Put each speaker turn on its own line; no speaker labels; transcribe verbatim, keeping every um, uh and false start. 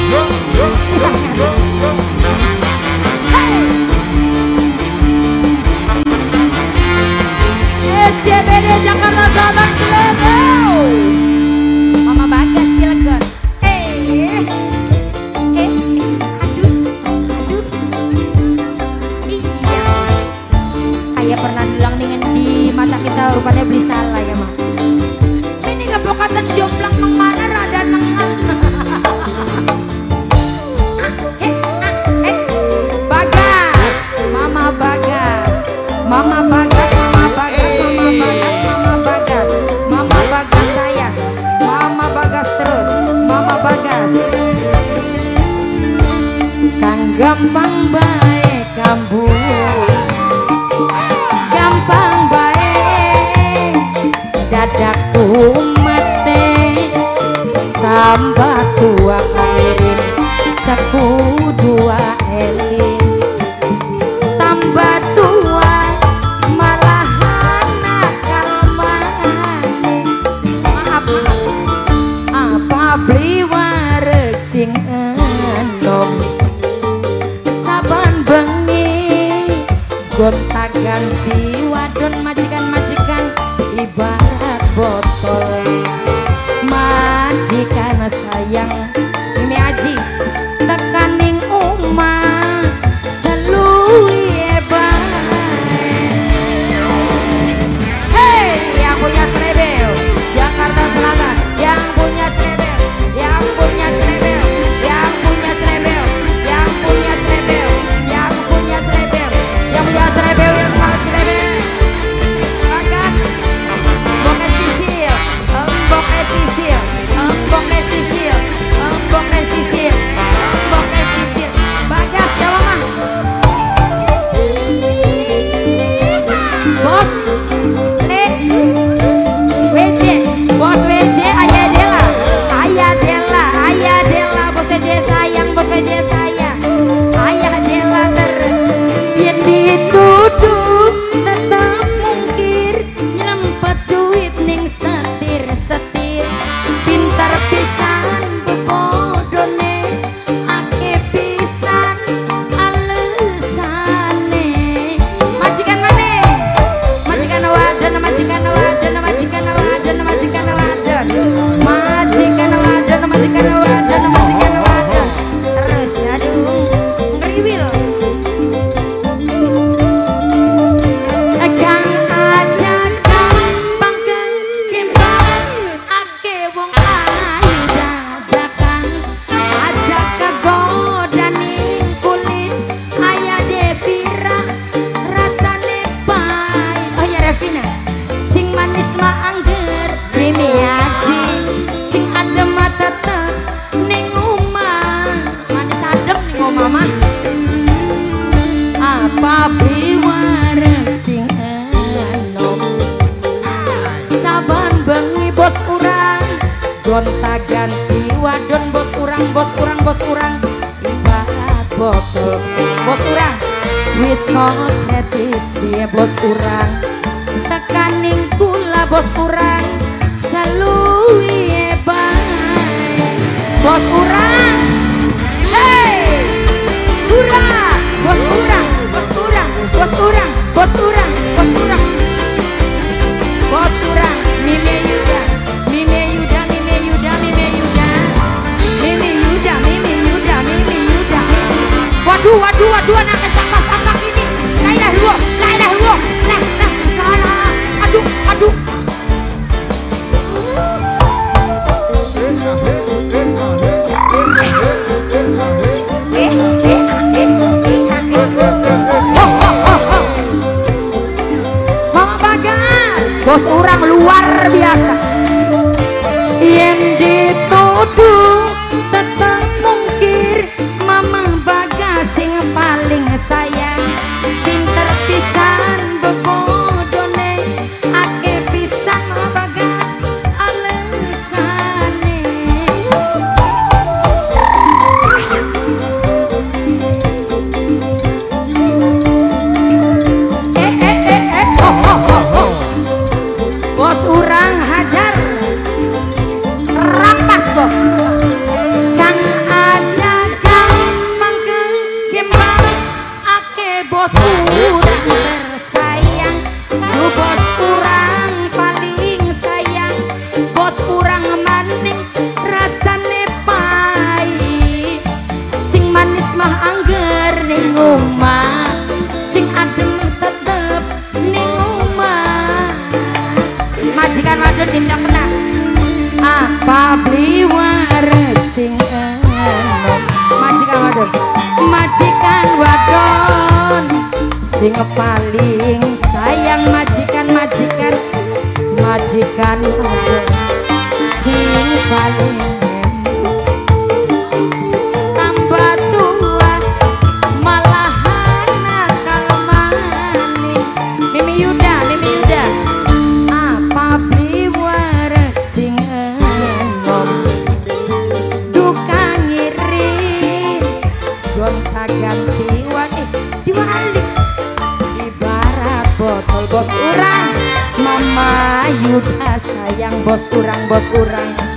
Kisahnya. Hey. S C B D Jakarta Selatan Sleman. Mama Bagas Cilegon. Eh. Eh. Aduh. Aduh. Iya. Kayak pernah bilang dengan di mata kita rupanya beli salah ya, Mak. Ini kepokatan jomblang mang mana rada nang. Mama Bagas, Mama Bagas, Mama Bagas, Mama Bagas, Mama Bagas sayang, Mama Bagas terus, Mama Bagas. Kang gampang baik kambu, gampang baik, dadaku mate, tambah tua kairin, saku dua elin. Tambah tua malahan nakal maneh. Maaf apa beli wareg sing enom saban bengi gonta ganti wadon majikan-majikan ibarat botol. Majikan sayang ini Aji tekaning umah selui. Punya Srebel Jakarta Selatan, yang punya Srebel, yang punya Srebel, yang punya Srebel, yang punya Srebel, yang punya Srebel, yang punya Srebel, yang punya Srebel. Bagas, Boke Sisil, Boke Sisil, Boke Sisil, Boke Sisil, Boke Sisil. Bagas, jawab mah. Bos. Bos W J Ayah Dela, Ayah Dela, Ayah Dela, Bos W J sayang, Bos W J sayang, Ayah Dela terus. Yang dituduh tetap mungkir, nyempet duit ning setir setir, pintar pisan bebodone, ake pisan alesane. Majikan mana? Majikan wadon, majikan wadon, majikan wadon, majikan wadon, majikan wadon, majikan wadon, majikan wadon. Terus aduh ngeriwil. Kang ajak gampang ke kembang, ake wong ayu dadakan, ajak ke godaning kulit, aya Devira rasane pahit. Oh ya Revina, sing manis mah angger Mimi Aji, sing adem mata tetep ning omah, manis adem ning omah mah. Apa beli wareg sing enom saban bengi bos urang gonta ganti wadon bos urang, bos urang, bos urang ibarat botol. Bos urang wis ngotetis dia bos urang tekaning kula bos urang salui baik. Bos urang, hey, urang, bos urang, bos urang, bos urang, bos urang, bos urang, bos urang. Mime Yuda, Mime Yuda, Mime Yuda, Mime Yuda, Mime Yuda, Mime Yuda, Mime Yuda, Mime. Waduh, waduh, waduh, anak sampah-sampah ini. Nah, nah, lu, nah, nah, lu, nah, nah, nah, nah, aduh, aduh. Mama Bagas, bos orang luar biasa. Yang dituduh tetap mungkir, Mama Bagas sing paling sayang, pinter pisan bebodone, ake pisan Mama Bagas alesane. Kang Aja sing paling sayang majikan-majikan majikan aku sing paling tambah tua malahan nakal manis. Mimi Yuda, Mimi Yuda apa beli warak sing enom duka ngirim gonta ganti wani diwalik ibarat botol bos urang Mama Yuda sayang bos urang bos urang